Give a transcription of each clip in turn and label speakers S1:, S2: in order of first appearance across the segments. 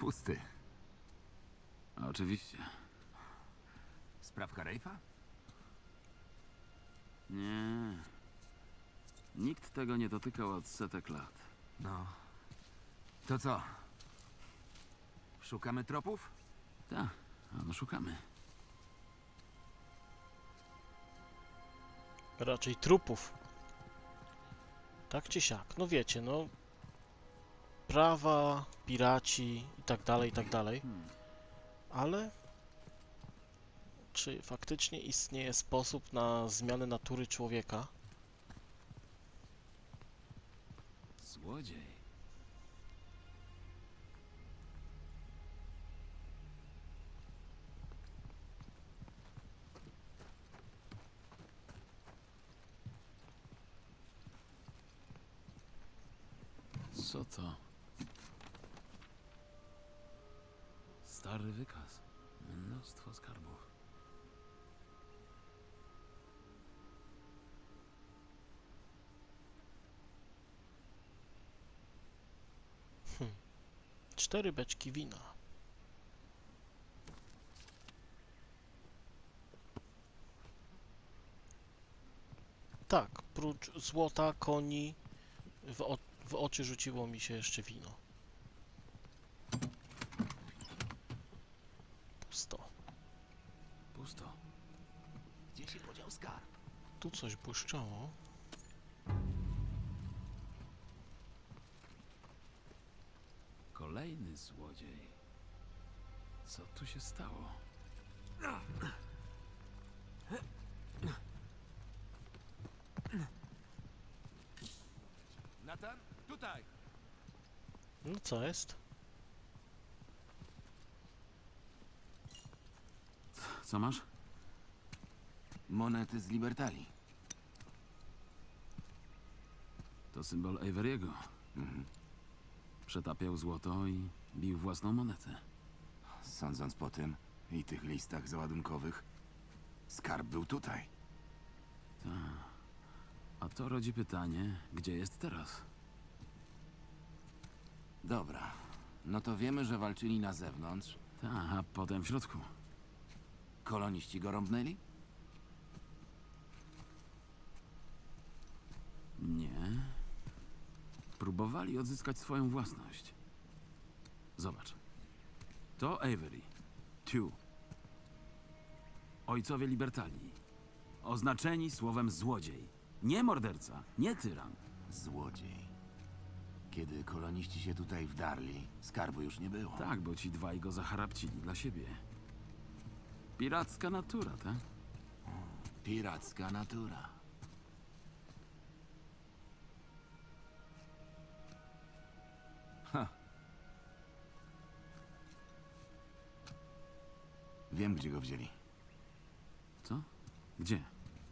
S1: Pusty.
S2: Oczywiście.
S1: Sprawka Rafe'a?
S2: Nie. Nikt tego nie dotykał od setek lat.
S1: No. To co? Szukamy tropów?
S2: Tak, no szukamy.
S3: Raczej trupów. Tak czy siak. No wiecie, no... Prawa, piraci i tak dalej, i tak dalej. Ale... Czy faktycznie istnieje sposób na zmianę natury człowieka?
S2: Złodziej. Co to? Stary wykaz. Mnóstwo skarbów.
S3: Hm. 4 beczki wina. Tak, prócz złota, koni, w oczy rzuciło mi się jeszcze wino. Pusto.
S2: Pusto.
S1: Gdzie się podział skarb?
S3: Tu coś błyszczało.
S2: Kolejny złodziej. Co tu się stało?
S1: Nathan? Tutaj!
S3: No co jest?
S2: Co masz?
S1: Monety z Libertalii.
S2: To symbol Avery'ego. Przetapiał złoto i bił własną monetę.
S1: Sądząc po tym i tych listach załadunkowych, skarb był tutaj.
S2: A to rodzi pytanie, gdzie jest teraz?
S1: Dobra. No to wiemy, że walczyli na zewnątrz.
S2: A potem w środku.
S1: Koloniści go rąbnęli?
S2: Nie. Próbowali odzyskać swoją własność. Zobacz. To Avery. Tu. Ojcowie Libertalii. Oznaczeni słowem złodziej. Nie morderca, nie tyran.
S1: Złodziej. Kiedy koloniści się tutaj wdarli, skarbu już nie było.
S2: Tak, bo ci dwaj go zacharapcili dla siebie. Piracka natura, tak?
S1: Piracka natura. Ha. Wiem, gdzie go wzięli.
S2: Co? Gdzie?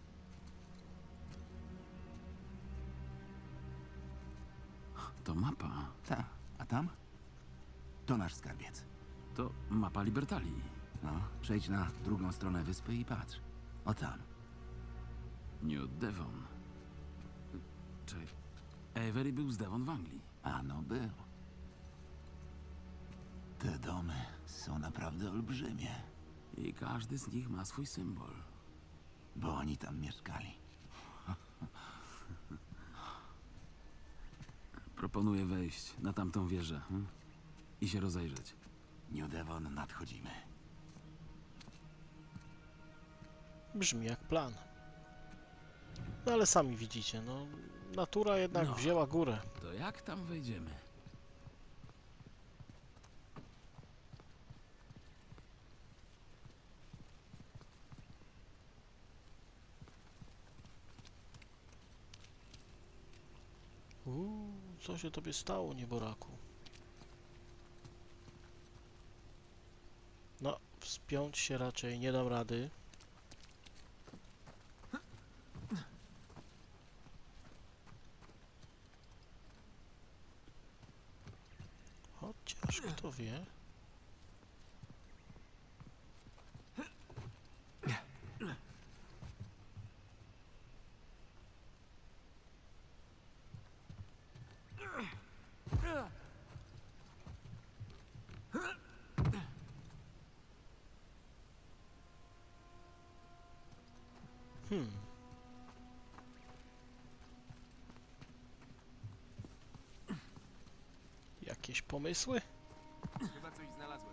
S2: To mapa.
S1: Ta, a tam? To nasz skarbiec.
S2: To mapa Libertalii.
S1: No, przejdź na drugą stronę wyspy i patrz. O tam.
S2: New Devon. Czekaj. Avery był z Devon w Anglii.
S1: A no był. Te domy są naprawdę olbrzymie,
S2: I każdy z nich ma swój symbol.
S1: bo oni tam mieszkali.
S2: Proponuję wejść na tamtą wieżę i się rozejrzeć.
S1: New Devon, nadchodzimy.
S3: Brzmi jak plan. No ale sami widzicie, no... Natura jednak
S2: No.
S3: wzięła górę.
S2: To jak tam wejdziemy?
S3: Co się tobie stało, nieboraku? No, wspiąć się raczej nie dam rady. Chociaż kto wie? Jakieś pomysły?
S1: Chyba coś znalazłem.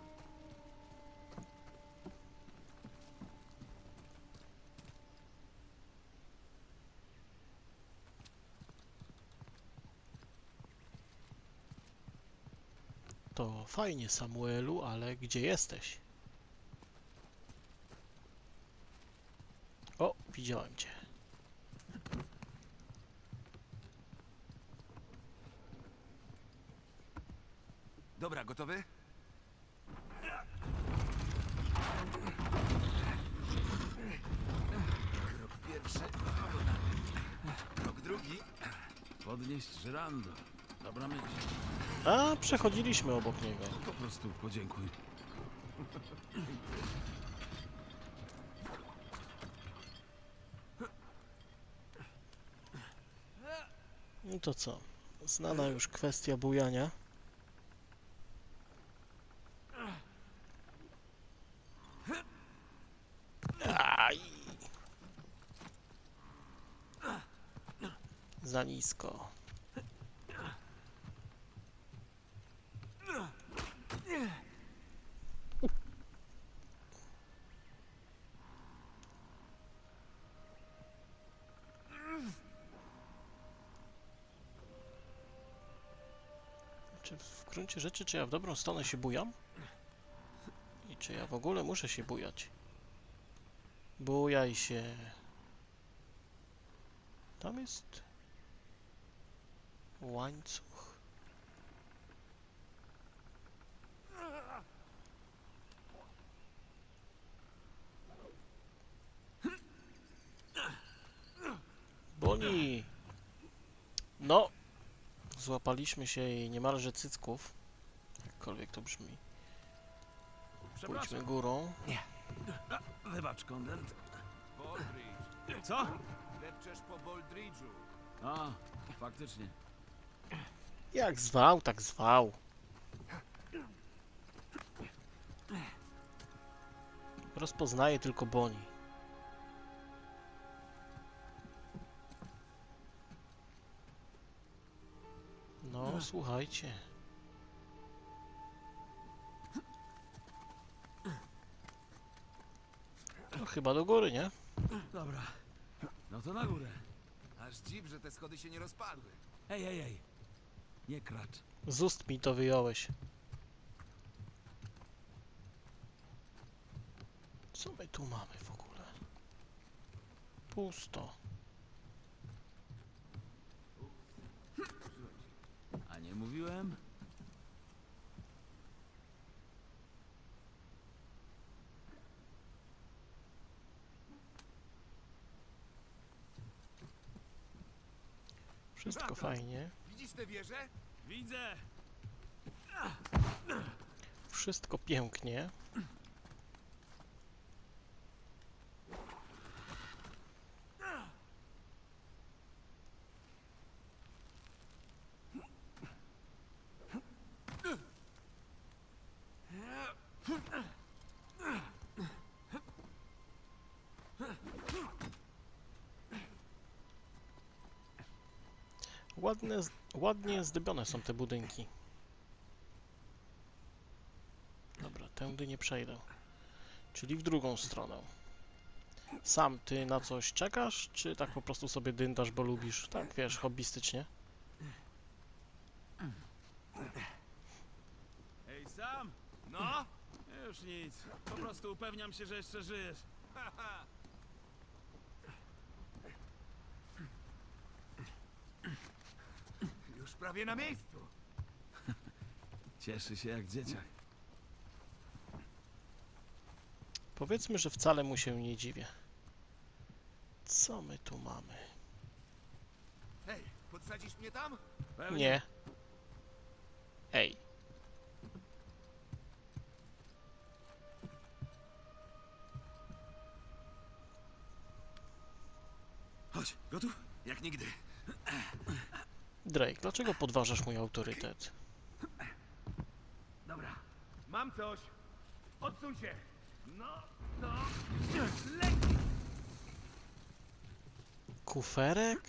S3: To fajnie, Samuelu, ale gdzie jesteś? O, widziałem cię.
S1: Dobra, gotowy? Krok pierwszy. Krok drugi.
S2: Podnieść żyrando. Dobra myśl.
S3: A, przechodziliśmy obok niego.
S2: Po prostu podziękuj.
S3: No to co? Znana już kwestia bujania. Aj! Za nisko. Czy w gruncie rzeczy, czy ja w dobrą stronę się bujam? I czy ja w ogóle muszę się bujać? Bujaj się. Tam jest łańcuch. Boni! No! Złapaliśmy się jej niemalże cycków. Jakkolwiek to brzmi. Pójdźmy
S2: Przepraszam.
S3: górą.
S2: Wybacz, Kondent.
S1: Baldridge.
S2: Co?
S1: Depczesz po Baldridge'u.
S2: A, faktycznie.
S3: Jak zwał, tak zwał. Rozpoznaje tylko Boni. No, słuchajcie. To chyba do góry, nie?
S2: Dobra. No to na górę.
S1: Aż dziw, że te schody się nie rozpadły.
S2: Ej, ej, ej. Nie kracz.
S3: Z ust mi to wyjąłeś. Co my tu mamy w ogóle? Pusto.
S2: A nie mówiłem?
S3: Wszystko fajnie.
S1: Widzisz tę wieżę?
S2: Widzę!
S3: Wszystko pięknie. Ładnie zdobione są te budynki. Dobra, tędy nie przejdę. Czyli w drugą stronę. Sam ty na coś czekasz, czy tak po prostu sobie dyndasz, bo lubisz? Tak, wiesz, hobbystycznie.
S2: Ej, Sam!
S1: No?
S2: Już nic. Po prostu upewniam się, że jeszcze żyjesz.
S1: Już prawie na miejscu.
S2: Cieszy się jak dzieciak.
S3: Powiedzmy, że wcale mu się nie dziwię. Co my tu mamy?
S1: Hej, podsadzisz mnie tam?
S2: Pewnie.
S3: Nie. Ej.
S2: Chodź, gotów?
S1: Jak nigdy.
S3: Drake, dlaczego podważasz mój autorytet?
S1: Dobra.
S4: Mam coś! Odsuń się! No, no!
S3: Kuferek?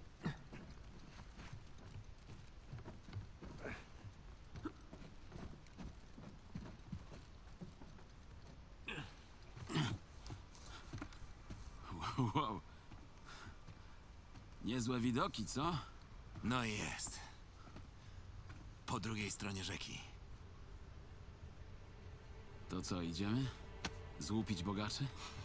S2: Wow. Niezłe widoki, co?
S1: No i jest. Po drugiej stronie rzeki.
S2: To co, idziemy? Złupić bogaczy?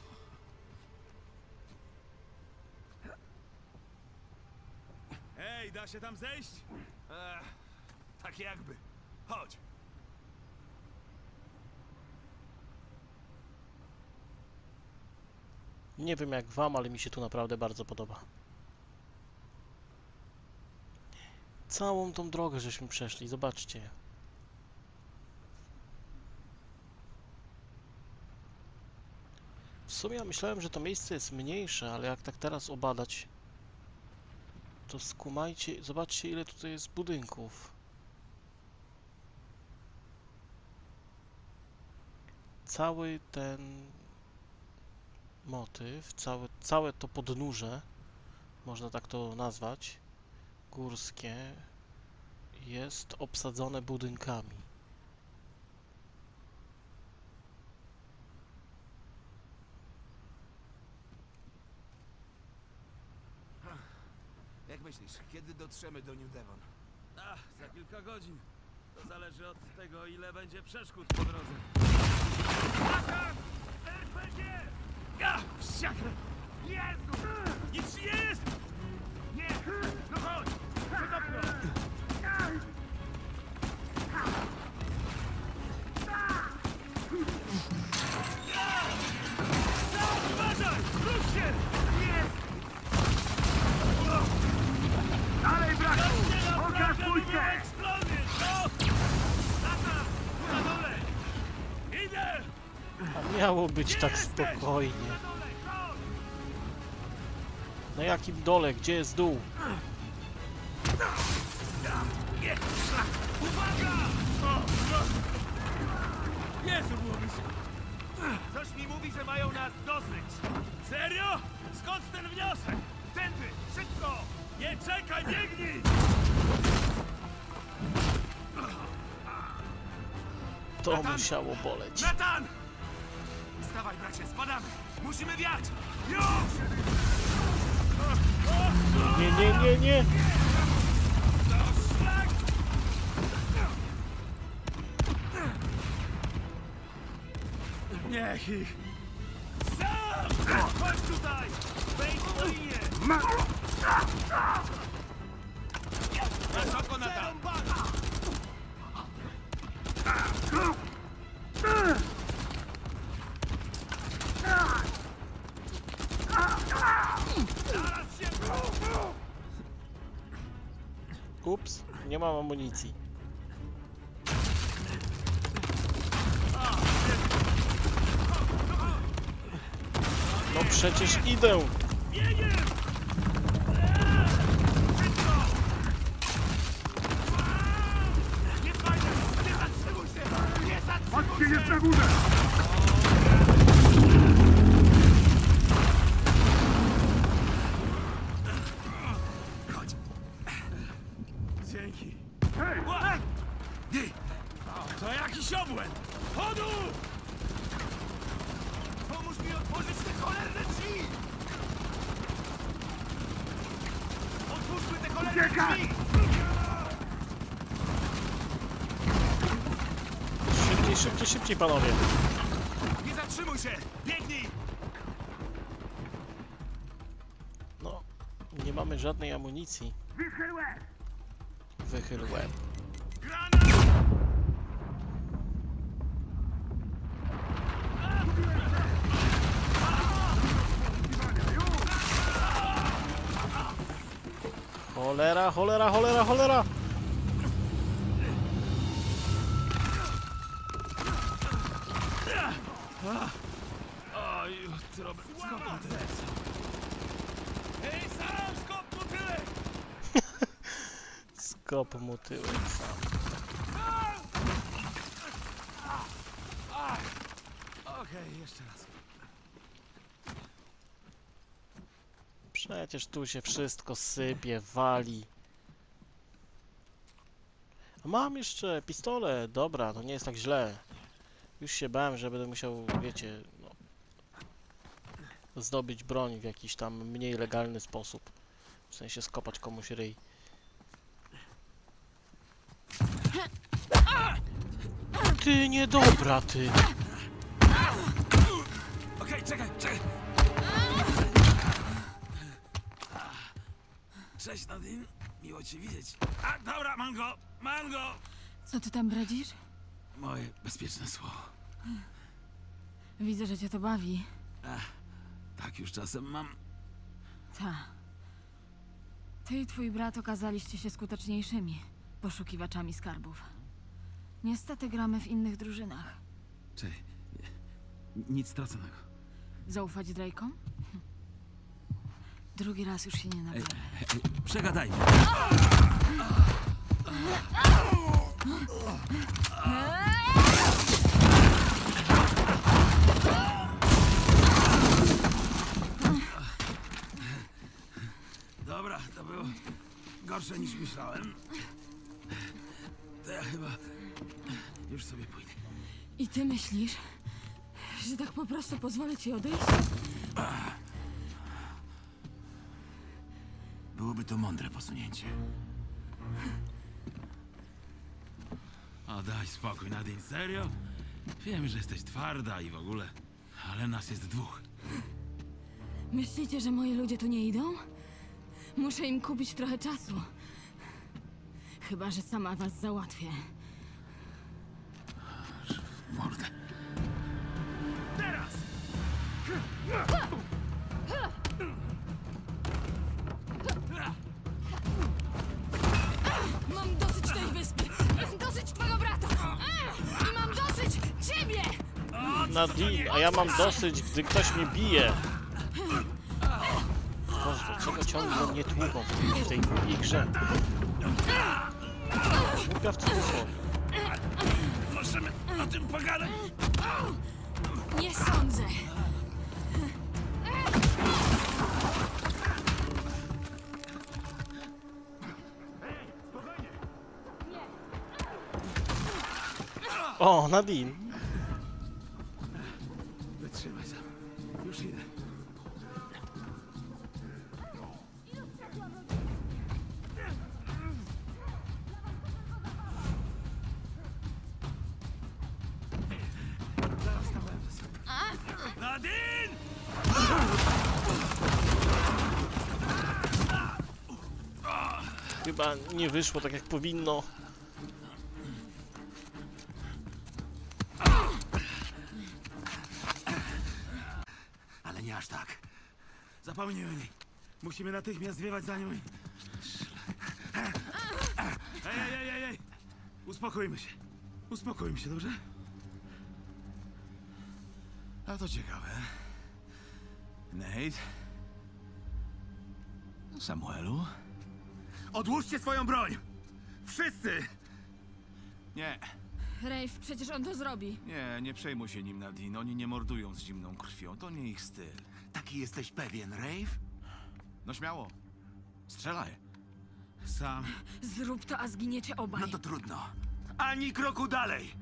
S4: Ej, da się tam zejść? Tak jakby. Chodź.
S3: Nie wiem jak wam, ale mi się tu naprawdę bardzo podoba. Całą tą drogę żeśmy przeszli, zobaczcie. W sumie ja myślałem, że to miejsce jest mniejsze, ale jak tak teraz obadać, to skumajcie, zobaczcie ile tutaj jest budynków. Cały ten motyw, całe to podnóże, można tak to nazwać, górskie, jest obsadzone budynkami.
S1: Jak myślisz, kiedy dotrzemy do New Devon?
S4: Za kilka godzin. To zależy od tego, ile będzie przeszkód po drodze. Atak! RPG! Wsiakle! Jezu! Nic ci nie jest! Nie! No chodź! Przedopno! Uważaj! Rusz się! Jest! Dalej, braku! Pokaż pójście! Eksplozję! Co? Tata! Na dole! Idę!
S3: A miało być tak spokojnie.
S4: Na dole! Chodź!
S3: Na jakim dole? Gdzie jest dół?
S4: Nie! Szlak! Uwaga! O! Jezu, było blisko. Coś mi mówi, że mają nas dosyć. Serio? Skąd ten wniosek? Tędy! Szybko! Nie czekaj, biegnij!
S3: To musiało boleć.
S4: Natan! Wstawaj, bracie, spadamy! Musimy wiać! Już!
S3: Nie, nie, nie, nie!
S4: To szlak! Niech ich! Sam! Chodź tutaj! Wejdź po linię! Wysoko, Natan! Zaraz się...
S3: Ups, nie mam amunicji. No przecież idę!
S4: Biegiem! Szybko! Nie fajnie! Nie zatrzymuj się! Nie zatrzymuj się! Patrzcie, jest na górze! Chodź. Dzięki. Hej! To jakiś obłęd! Chodu! Pomóż mi otworzyć te cholerne drzwi! Otwórzmy te cholerne drzwi!
S3: Szybciej, szybciej, szybciej, panowie!
S4: Nie zatrzymuj się! Biegnij!
S3: No, nie mamy żadnej amunicji. Wychyl łeb.
S4: Granat!
S3: Cholera, cholera, cholera, cholera!
S4: O, jutro skąd Hej, sam skop mu tyłek!
S3: Skop mu tyłek sam.
S4: Okej, jeszcze raz.
S3: Przecież tu się wszystko sypie, wali. A mam jeszcze pistolet. Dobra, to nie jest tak źle. Już się bałem, że będę musiał, wiecie, no, zdobyć broń w jakiś tam mniej legalny sposób. W sensie skopać komuś ryj. Ty niedobra, ty.
S2: Okej, czekaj. Cześć, Nadine. Miło cię widzieć. A, dobra, mam go!
S5: Co ty tam bredzisz?
S2: Moje bezpieczne słowo.
S5: Widzę, że cię to bawi.
S2: Tak już czasem mam.
S5: Ta. Ty i twój brat okazaliście się skuteczniejszymi poszukiwaczami skarbów. Niestety gramy w innych drużynach.
S2: Cześć. Nic straconego.
S5: Zaufać Drake'om? Drugi raz już się nie nabiorę.
S2: Przegadajmy. Dobra, to było gorsze niż myślałem. To ja chyba już sobie pójdę.
S5: I ty myślisz, że tak po prostu pozwolę ci odejść?
S1: Byłoby to mądre posunięcie.
S2: O, daj spokój, Nadine, serio? Wiem, że jesteś twarda i w ogóle, ale nas jest dwóch.
S5: Myślicie, że moi ludzie tu nie idą? Muszę im kupić trochę czasu. Chyba że sama was załatwię.
S1: Mordę.
S4: Teraz!
S5: Mam dosyć tej wyspy! Dosyć twojego brata! I mam dosyć ciebie!
S3: Nadine, a ja mam dosyć, gdy ktoś mnie bije. Boże, dlaczego ciągle mnie tłuką w tej głupiej grze? Głupia w cudzysłowie.
S2: Możemy o tym pogadać?
S5: Nie sądzę!
S3: O, Nadine.
S2: Wytrzymaj sam. Już idę. Zaraz tam będę. Nadine!
S3: Chyba nie wyszło tak jak powinno.
S1: Ale nie aż tak.
S2: Zapomnij o niej. Musimy natychmiast zwiewać za nią i... Ej! Uspokójmy się. Uspokójmy się, dobrze?
S1: A to ciekawe. Nate? Samuelu? Odłóżcie swoją broń! Wszyscy! Nie,
S5: Rafe, przecież on to zrobi.
S1: nie przejmuj się nim, Nadine. Oni nie mordują z zimną krwią. To nie ich styl. Taki jesteś pewien, Rafe? No śmiało. Strzelaj.
S2: Sam.
S5: Zrób to, a zginiecie obaj.
S1: No to trudno. Ani kroku dalej!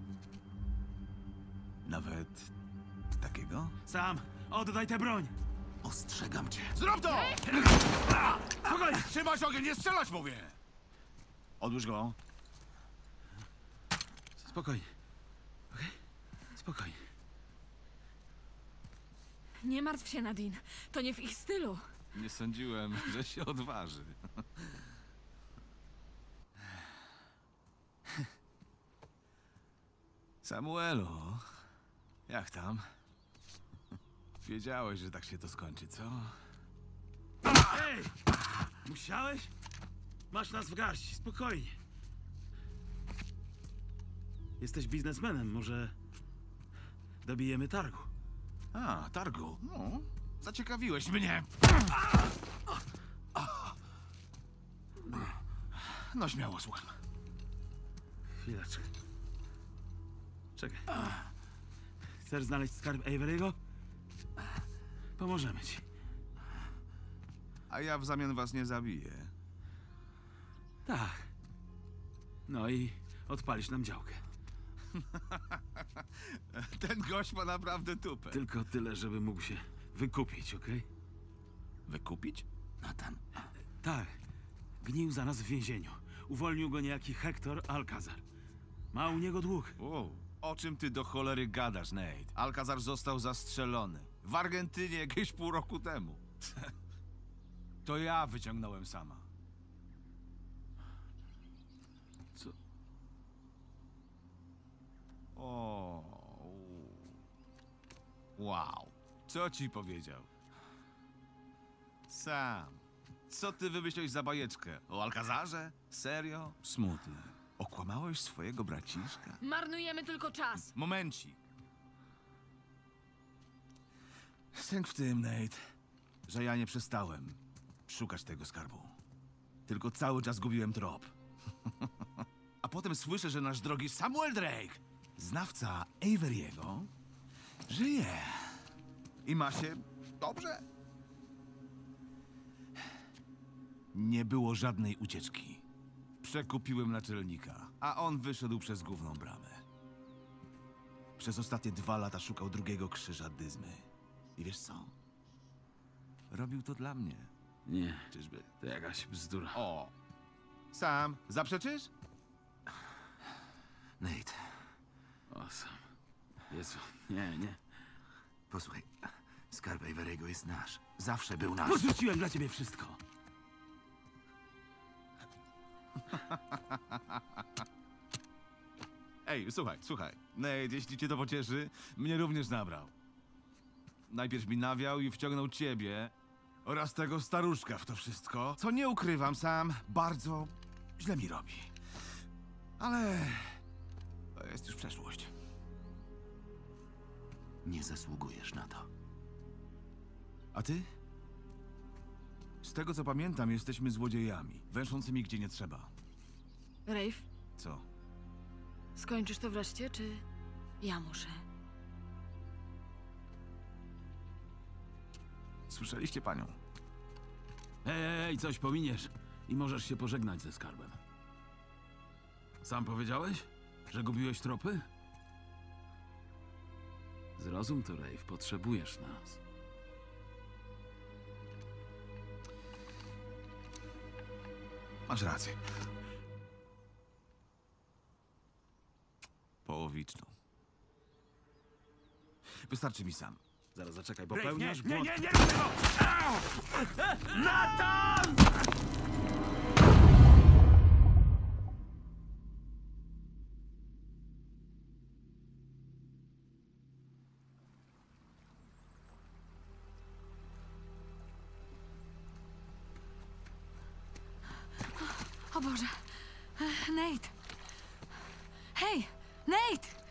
S1: Nawet takiego?
S2: Sam, oddaj tę broń!
S1: Ostrzegam cię. Zrób to!
S2: Spokojnie!
S1: Trzymać ogień, nie strzelać, mówię! Odłóż go.
S2: Spokojnie. Okej? Spokojnie.
S5: Nie martw się, Nadine. To nie w ich stylu.
S1: Nie sądziłem, że się odważy. Samuelu, jak tam? Wiedziałeś, że tak się to skończy, co?
S2: Ej! Musiałeś? Masz nas w garści, spokojnie. Jesteś biznesmenem, może dobijemy targu.
S1: A, targu. No, zaciekawiłeś mnie. No śmiało, słucham.
S2: Chwileczkę. Czekaj. Chcesz znaleźć skarb Avery'ego? Pomożemy ci.
S1: A ja w zamian was nie zabiję.
S2: Tak. No i odpalisz nam działkę.
S1: Ten gość ma naprawdę tupę.
S2: Tylko tyle, żeby mógł się wykupić, okej?
S1: Wykupić? Nathan.
S2: Tak. Gnił za nas w więzieniu. Uwolnił go niejaki Hector Alcazar. Ma u niego dług.
S1: Wow. O czym ty do cholery gadasz, Nate? Alcazar został zastrzelony. W Argentynie jakieś pół roku temu. To ja wyciągnąłem sama.
S2: Co?
S1: O. Wow. Co ci powiedział? Sam. Co ty wymyśliłeś za bajeczkę? O Alcazarze? Serio? Smutne. Okłamałeś swojego braciszka?
S5: Marnujemy tylko czas.
S1: Momencik. Sęk w tym, Nate, że ja nie przestałem szukać tego skarbu. Tylko cały czas gubiłem trop. A potem słyszę, że nasz drogi Samuel Drake, znawca Avery'ego, żyje. I ma się dobrze. Nie było żadnej ucieczki. Przekupiłem naczelnika, a on wyszedł przez główną bramę. Przez ostatnie 2 lata szukał drugiego krzyża Dyzmy. I wiesz co? Robił to dla mnie.
S2: Nie,
S1: Czyżby?
S2: to jakaś bzdura.
S1: O! Sam, zaprzeczysz?
S6: Nate,
S2: O, sam. Jezu, nie.
S6: posłuchaj. Skarb Avery'ego jest nasz. Zawsze był nasz.
S2: Porzuciłem dla ciebie wszystko.
S1: Ej, słuchaj. Nate, jeśli cię to pocieszy, mnie również nabrał. Najpierw mi nawiał i wciągnął ciebie oraz tego staruszka w to wszystko, co nie ukrywam sam, bardzo źle mi robi. Ale to jest już przeszłość.
S6: Nie zasługujesz na to.
S1: A ty? Z tego co pamiętam, jesteśmy złodziejami, węszącymi gdzie nie trzeba.
S5: Rafe,
S1: Co?
S5: skończysz to wreszcie, czy ja muszę?
S1: Słyszeliście panią?
S2: Ej, coś pominiesz i możesz się pożegnać ze skarbem. Sam powiedziałeś, że gubiłeś tropy? Zrozum to, Rafe, potrzebujesz nas.
S1: Masz rację. Połowiczną. Wystarczy mi sam.
S2: Zaraz zaczekaj, popełniasz
S4: Nie,
S2: błąd.
S4: nie rób tego! Au! Nathan!
S5: O Boże. Nate! Hej! Nate!